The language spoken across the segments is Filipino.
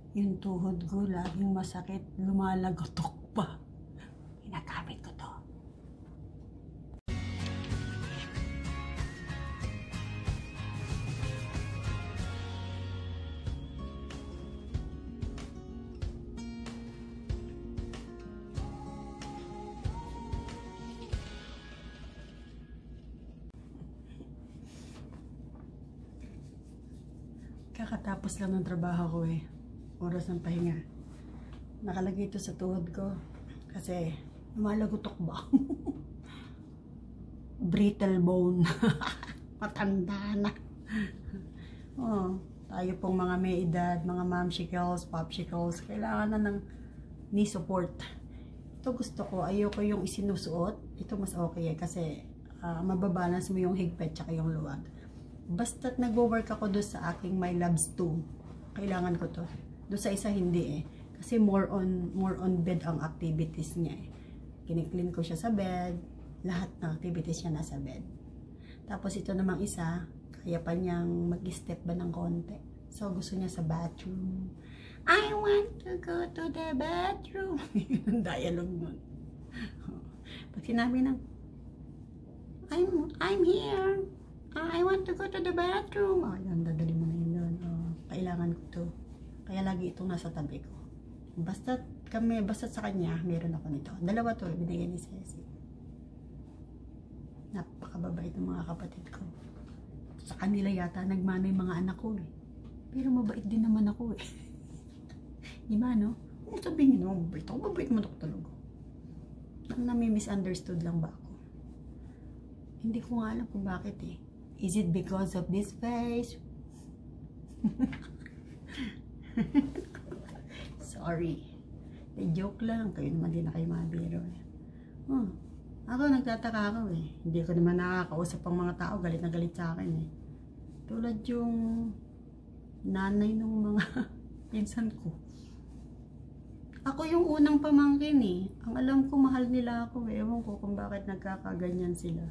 Yung tuhod ko laging masakit, lumalagotok pa. Ginagamit ko to. Kakatapos lang ng trabaho ko eh. Oras ng pahinga. Nakalagay ito sa tuhod ko. Kasi, lumalagotok ba? Brittle bone. Matanda na. Oh, tayo pong mga may edad, mga momshicles, popsicles, kailangan na ng knee support. Ito gusto ko, ayoko yung isinusuot. Ito mas okay eh, kasi mababalance mo yung higpit tsaka yung luwag. Basta't nag-work ako doon sa aking My Loves 2, kailangan ko to. Doon sa isa hindi eh. Kasi more on bed ang activities niya eh. Kiniklin ko siya sa bed, lahat ng activities niya nasa bed. Tapos ito namang isa, kaya pa niyang mag-step ba ng konti. So gusto niya sa bathroom. I want to go to the bathroom. Yung dialogue nun. Pag sinabi ng I'm here. I want to go to the bathroom. Oh, yan, dadali mo na yun doon. Oh, kailangan ko to. Kaya lagi itong nasa tabi ko. Basta sa kanya, meron ako nito. Dalawa to, binigay ni Ceci. Napakababait ng mga kapatid ko. Sa kanila yata, nagmana yung mga anak ko eh. Pero mabait din naman ako eh. Diba, no? Kung sabihin nyo, mabait ako, mabait mo ako talaga. Nami-misunderstood lang ba ako? Hindi ko nga alam kung bakit eh. Is it because of this face? Sorry. Joke lang. Kayo naman din na kayo mabiro. Oh, ako nagtataka ako eh. Hindi ko naman nakakausap ang mga tao. Galit na galit sa akin eh. Tulad yung nanay ng mga pinsan ko. Ako yung unang pamangkin eh. Ang alam ko mahal nila ako eh. Ewan ko kung bakit nagkakaganyan sila.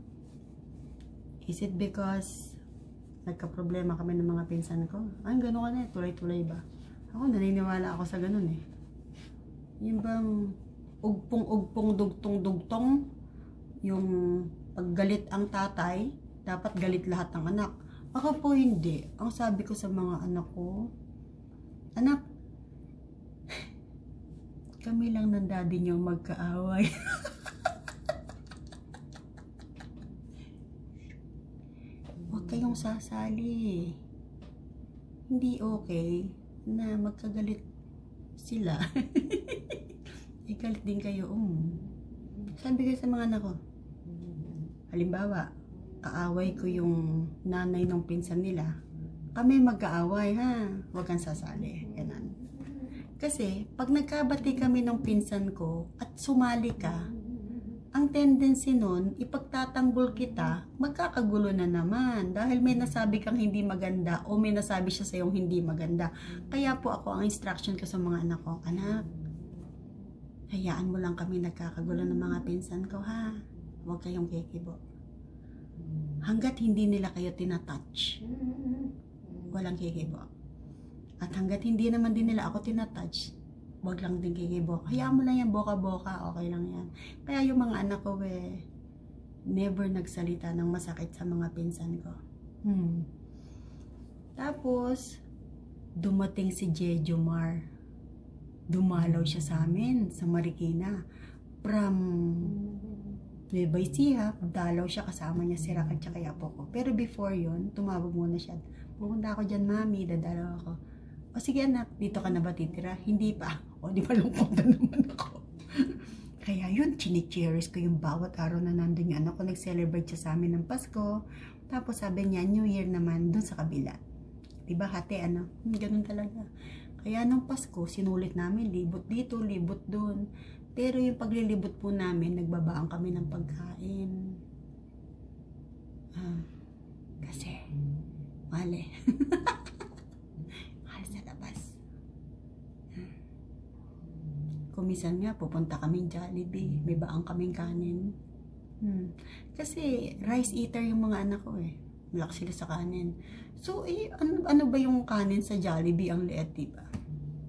Is it because nagka-problema kami ng mga pinsan ko? Ay, gano'n ka na eh. Tulay-tulay ba? Ako, naniniwala ako sa gano'n eh. Yung bang ugpong-ugpong, dugtong-dugtong, yung paggalit ang tatay, dapat galit lahat ng anak. Ako po hindi. Ang sabi ko sa mga anak ko, anak, kami lang ng daddy niyong magkaaway. Huwag kayong sasali. Hindi okay na magkagalit sila. Galit din kayo. Sabi ko sa mga anak ko, halimbawa, kaaway ko yung nanay ng pinsan nila. Kami magkaaway ha. Huwag kang sasali. Ganun. Kasi, pag nagkabati kami ng pinsan ko at sumali ka, ang tendency nun, ipagtatanggol kita, magkakagulo na naman. Dahil may nasabi kang hindi maganda o may nasabi siya sa iyong hindi maganda. Kaya po ako, ang instruction ko sa mga anak ko, anak, hayaan mo lang kami nagkakagulo ng mga pinsan ko ha. Huwag kayong kikibo. Hanggat hindi nila kayo tinatouch, walang kikibo. At hanggat hindi naman din nila ako tinatouch, wag lang din kikibo. Hayaan mo lang yan, boka-boka, okay lang yan. Kaya yung mga anak ko never nagsalita ng masakit sa mga pinsan ko. Tapos, dumating si Jejo Mar. Dumalaw siya sa amin, sa Marikina. From Nueva Ecija, dalaw siya, kasama niya si Rakat at apo ko. Pero before yun, tumawag muna siya. Pupunta ako dyan, mami, dadalaw ako. O sige anak, dito ka na ba titira? Hindi pa. O di ba lungkot na naman ako. Kaya yun, chinicheris ko yung bawat araw na nandun yung anak ko. Nag-celebrate siya sa amin ng Pasko. Tapos sabi niya, New Year naman dun sa kabila. Diba hati ano? Ganun talaga. Kaya nung Pasko, sinulit namin, libot dito, libot dun. Pero yung paglilibot po namin, nagbabaang kami ng pagkain. Kasi, mali. Kumisan nga, pupunta kaming Jollibee. May baang kaming kanin. Kasi, rice eater yung mga anak ko eh. Malaki sila sa kanin. So, ano ba yung kanin sa Jollibee? Ang liit, diba?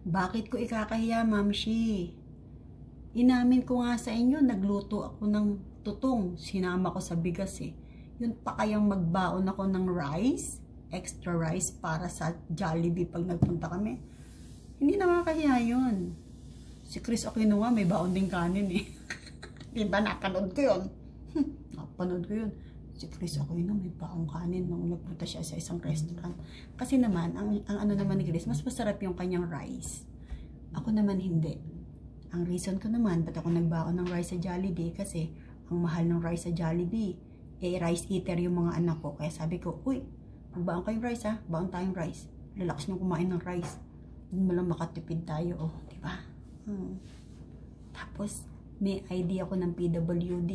Bakit ko ikakahiya, Mamshi? Inamin ko nga sa inyo, nagluto ako ng tutong. Sinama ko sa bigas eh. Yun pa kayang magbaon ako ng rice, extra rice para sa Jollibee pag nagpunta kami. Hindi nakakahiya yun. Si Chris Aquino nga may baon din kanin eh. Diba napanood ko yun? Napanood ko yun. Si Chris Aquino may baon kanin nung nagpunta siya sa isang restaurant. Kasi naman, ang ano naman ni Chris, mas masarap yung kanyang rice. Ako naman hindi. Ang reason ko naman, ba't ako nagbaon ng rice sa Jollibee? Kasi ang mahal ng rice sa Jollibee, eh rice eater yung mga anak ko. Kaya sabi ko, uy, magbaon kayong rice ha? Baon tayong rice. Lalakas nyo kumain ng rice. Hindi mo lang makatipid tayo, oh, di ba? Tapos, may ID ako ng PWD.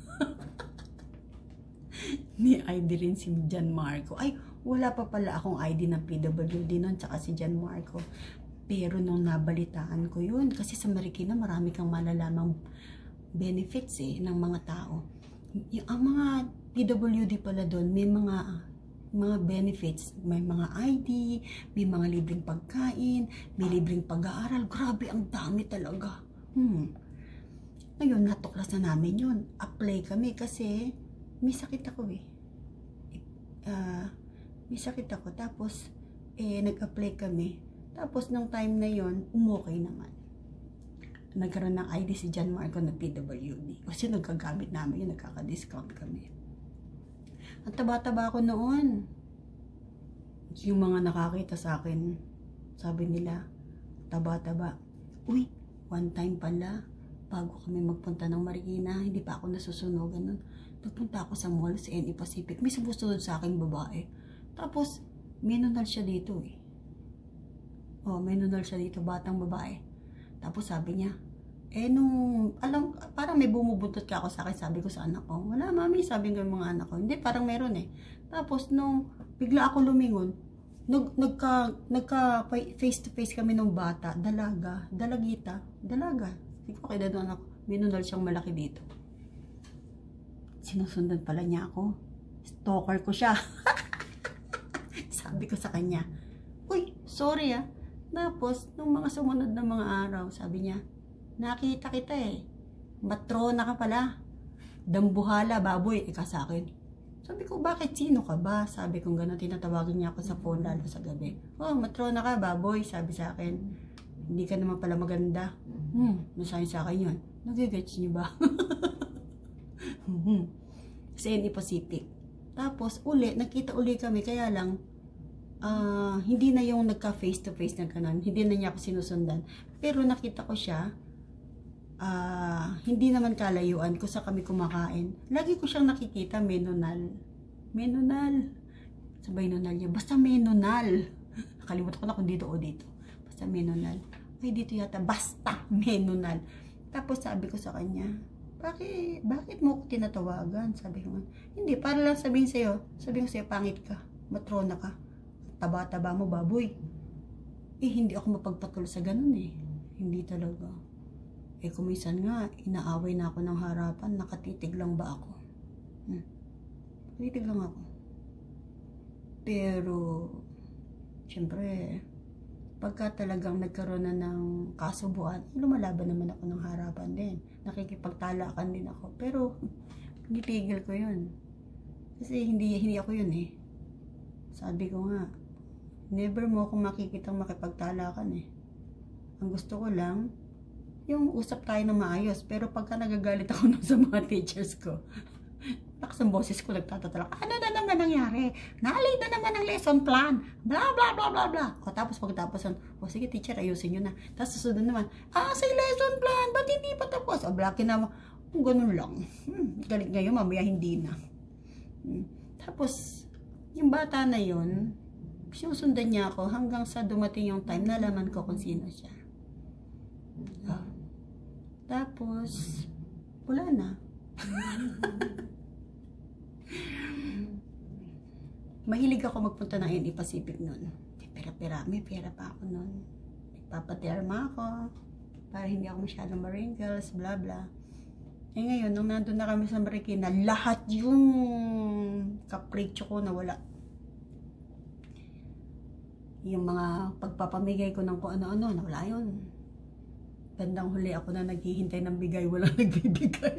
May ID rin si John Marco. Ay, wala pa pala akong ID ng PWD noon, tsaka si John Marco. Pero nung nabalitaan ko yun, kasi sa Marikina marami kang malalamang benefits eh, ng mga tao. Ang mga PWD pala doon, may mga benefits. May mga ID, may mga libreng pagkain, may libreng pag-aaral. Grabe, ang dami talaga. Ngayon, natuklasan namin yun. Apply kami kasi may sakit ako eh. May sakit ako. Tapos, nag-apply kami. Tapos, nung time na yon, umokay naman. Nagkaroon ng ID si John Marco na PWD. Kasi nagkagamit namin yun, nagkaka-discount kami. Ang taba-taba ko noon. Yung mga nakakita sa akin, sabi nila, taba-taba. Uy, one time pala, bago kami magpunta ng Marikina, hindi pa ako nasusunogan nun. Nagpunta ako sa mall, sa NE Pacific. May sumusunod sa akin babae. Tapos, may nunal siya dito eh. May nunal siya dito, batang babae. Tapos sabi niya, parang may bumubuntot ka ako sa akin, sabi ko sa anak ko. Wala, mami, sabi ko yung mga anak ko. Hindi, parang meron eh. Tapos, nung bigla ako lumingon, nagka face to face kami nung bata, dalaga. Hindi ko kaya doon ako, may nunal siyang malaki dito. Sinusundan pala niya ako. Stalker ko siya. Sabi ko sa kanya, uy, sorry ah. Tapos, nung mga sumunod na mga araw, sabi niya, nakita kita eh. Matrona ka pala. Dambuhala, baboy, ika sa akin. Sabi ko, bakit sino ka ba? Sabi ko, gano'n, tinatawagan niya ako sa phone lalo sa gabi. Matrona ka, baboy, sabi sa akin. Hindi ka naman pala maganda. Nasahin sa akin yun. Nagigets niyo ba? Sa NE Pacific. Tapos, nakita uli kami, kaya lang, hindi na yung nagka face to face na kanan, hindi na niya ako sinusundan, pero nakita ko siya, hindi naman kalayuan ko sa kami kumakain, lagi ko siyang nakikita, menunal, sabay nunal niya, basta menunal, nakalimutan ko na kung dito o dito, basta menunal, ay dito yata, basta menunal. Tapos sabi ko sa kanya, bakit mo ko tinatawagan? Sabi ko, hindi, para lang sabihin ko sa'yo, pangit ka, matrona ka, taba-taba mo, baboy. Hindi ako mapagpatuloy sa ganun eh. Hindi talaga. Kuminsan nga, inaaway na ako ng harapan, nakatitig lang ba ako? Nakatitig lang ako. Pero, syempre, pagka talagang nagkaroon na ng kasubuan, lumalaban naman ako ng harapan din. Nakikipagtalakan din ako. Pero, pinitigil ko yun. Kasi hindi ako yun eh. Sabi ko nga, never mo akong makikitang makipagtalakan eh. Ang gusto ko lang, yung usap tayo na maayos. Pero pagka nagagalit ako sa mga teachers ko, lakas ang boses ko, nagtatatalak. Ano na naman nangyari? Nalate na naman ang lesson plan. Blah, blah, blah, blah, blah. Tapos pagtapos, sige teacher, ayusin nyo na. Tapos susunod naman, sa lesson plan, ba't hindi pa tapos? Blackin na, ganun lang. Galit ngayon, mamaya hindi na. Tapos, yung bata na yun, sinusundan niya ako hanggang sa dumating yung time, nalaman ko kung sino siya. Tapos, wala na. Mahilig ako magpunta ng NE Pacific noon. May pera pa ako noon. Nagpapaterma ako para hindi ako masyadong ma-wrinkles, bla bla. Ngayon, nung nandun na kami sa Marikina, lahat yung kapritsyo ko nawala. Yung mga pagpapamigay ko ng kung ano-ano, wala yun. Bandang huli ako na naghihintay ng bigay, walang nagbibigay.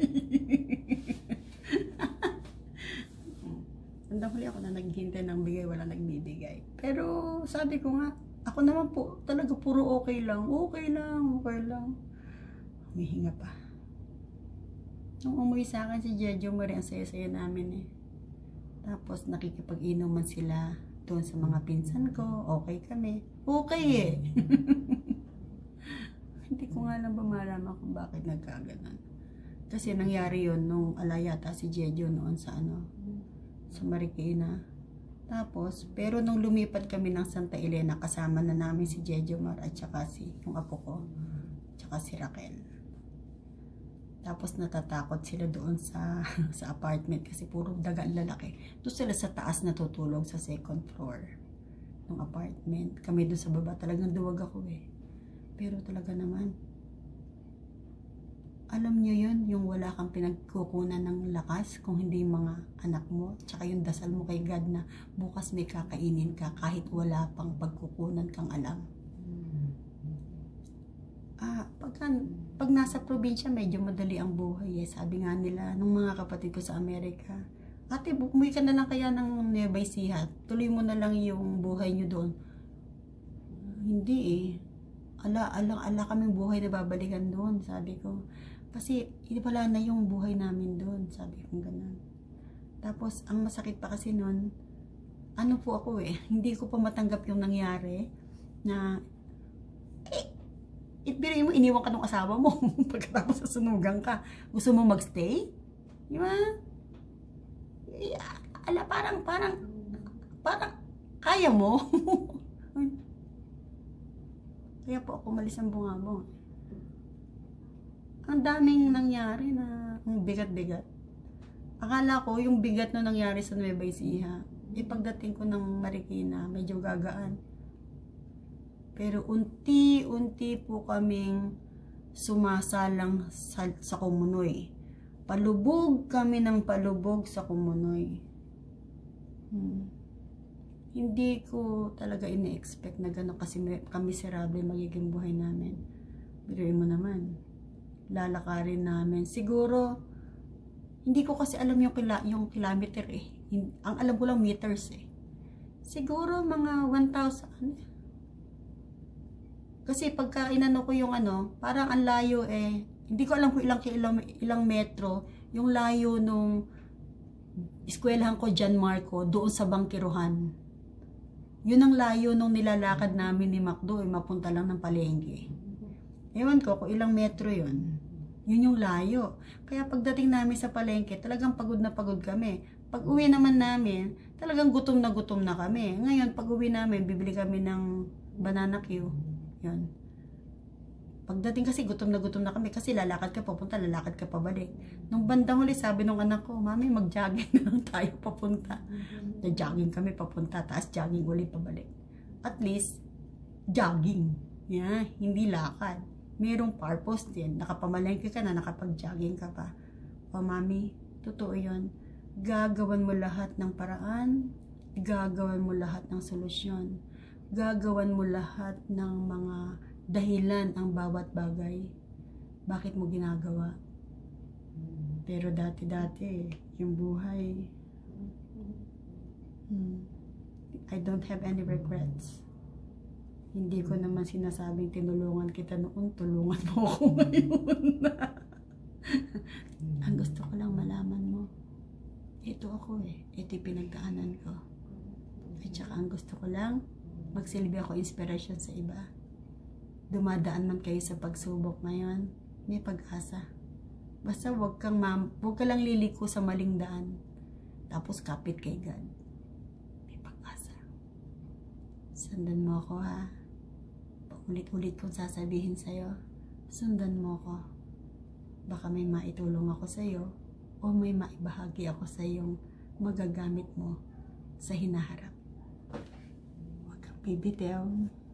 Bandang huli ako na naghihintay ng bigay, walang nagbibigay. Pero sabi ko nga, ako naman po, talaga puro okay lang. Okay lang. Humihinga pa. Nung umuwi sa akin si Jejo Marie, ang saya-saya namin eh. Tapos nakikipag-inuman sila doon sa mga pinsan ko. Okay kami. Okay eh. Hindi ko nga lang ba malaman kung bakit nagkaganon. Kasi nangyari yon nung alayata si Jejo noon sa sa Marikina. Tapos, pero nung lumipat kami ng Santa Elena, kasama na namin si Jejo Mar at saka yung apo ko, tsaka si Raquel. Tapos natatakot sila doon sa apartment kasi puro daga lalaki. Doon sila sa taas natutulog sa second floor ng apartment. Kami doon sa baba, talagang duwag ako eh. Pero talaga naman, alam nyo yun, yung wala kang pinagkukunan ng lakas kung hindi yung mga anak mo, tsaka yung dasal mo kay God na bukas may kakainin ka kahit wala pang pagkukunan kang alam. Pag nasa probinsya, medyo madali ang buhay eh. Sabi nga nila, nung mga kapatid ko sa Amerika, ate, bumuwi ka na lang kaya ng Nueva Ecija, tuloy mo na lang yung buhay nyo doon. Hindi eh. Ala kaming buhay na babalikan doon, sabi ko. Kasi wala na yung buhay namin doon, sabi ko ganun. Tapos ang masakit pa kasi noon, ano po ako eh, hindi ko pa matanggap yung nangyari na itbirin mo, iniwan ka ng asawa mo pagkatapos sasunugan ka. Gusto mo magstay? Di ba? Parang kaya mo. Kaya po ako malis ang bungabong. Ang daming nangyari na bigat-bigat. Akala ko yung bigat na nangyari sa Nueva Ecija, pagdating ko ng Marikina, medyo gagaan. Pero unti-unti po kaming sumasalang sa Kumunoy. Palubog kami ng palubog sa Kumunoy. Hindi ko talaga ine-expect na gano'n kasi kamiserable magiging buhay namin. Biruin mo naman. Lalakarin namin. Siguro, hindi ko kasi alam yung kilometer eh. Ang alam ko lang meters eh. Siguro mga 1,000. Kasi pagka inano ko yung parang ang layo eh. Hindi ko alam kung ilang metro yung layo nung eskwelahan ko John Marco doon sa Bangkiruhan. Yun ang layo nung nilalakad namin ni Macdo eh, mapunta lang ng palengke. Ewan ko kung ilang metro yun. Yun yung layo. Kaya pagdating namin sa palengke, talagang pagod na pagod kami. Pag uwi naman namin, talagang gutom na kami. Ngayon, pag uwi namin, bibili kami ng banana Q. Yun. Pagdating kasi gutom na kami kasi lalakad ka papunta, lalakad ka pabalik. Nung bandang huli, sabi nung anak ko, Mami, mag-jogging na lang tayo papunta. Jogging kami papunta, taas jogging ulit pabalik. At least, jogging. Yeah, hindi lakad. Merong purpose din. Nakapamalengke ka na, nakapag-jogging ka pa. O Mami, totoo yun. Gagawan mo lahat ng paraan, gagawan mo lahat ng solusyon. Gagawan mo lahat ng mga dahilan ang bawat bagay. Bakit mo ginagawa? Pero dati-dati, yung buhay, I don't have any regrets. Hindi ko naman sinasabing tinulungan kita noon, tulungan mo ako ngayon. Ang gusto ko lang malaman mo, ito ako eh, ito yung pinagdaanan ko. At saka ang gusto ko lang, magsilbi ako inspiration sa iba. Dumadaan man kayo sa pagsubok ngayon, may pag-asa. Basta wag ka lang liliko sa maling daan. Tapos kapit kay God. May pag-asa. Sundan mo ako ha. Paulit-ulit kong sasabihin sa'yo, sundan mo ako. Baka may maitulong ako sa'yo o may maibahagi ako sa'yong magagamit mo sa hinaharap. Huwag kang bibitaw.